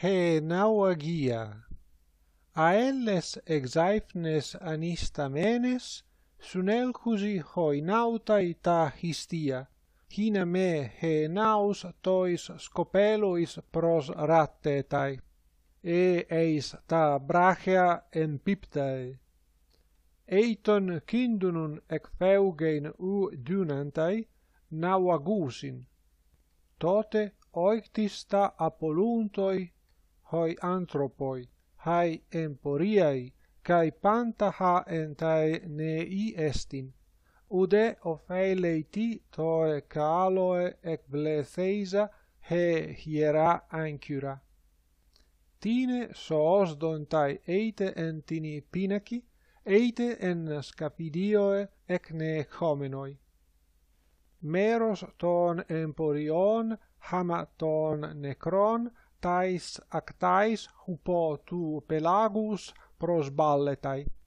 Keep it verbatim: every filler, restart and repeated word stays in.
he nauagia. Aelles exaifnes anistamenes, sunelchusi hoi nautai ta histia, hina me he naus tois scopelois pros rattetai, e eis ta brachea empiptae. Eiton kindunun ec feugein u dynantai, nauagusin. Tote oictista apoluntoi, hoi anthropoi, hai emporiai, cae panta ha entai nei estin, ude ofeileiti toe caloe ec bletheisa he hiera ancura. Tine soos dontai eite en tini pinaci, eite en scapidioe ec ne homenoi. Meros ton emporion hama ton necron tais actais hupo tu pelagus pros balletai.